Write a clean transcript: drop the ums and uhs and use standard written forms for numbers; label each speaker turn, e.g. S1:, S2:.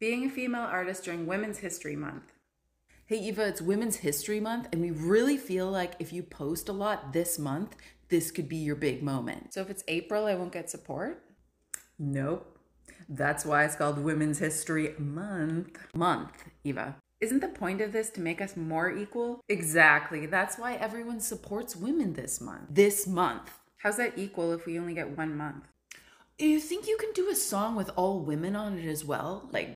S1: Being a female artist during Women's History Month.
S2: Hey Eva, it's Women's History Month, and we really feel like if you post a lot this month, this could be your big moment.
S1: So if it's April, I won't get support?
S2: Nope. That's why it's called Women's History Month. Eva.
S1: Isn't the point of this to make us more equal?
S2: Exactly. That's why everyone supports women this month.
S1: How's that equal if we only get 1 month?
S2: You think you can do a song with all women on it as well? Like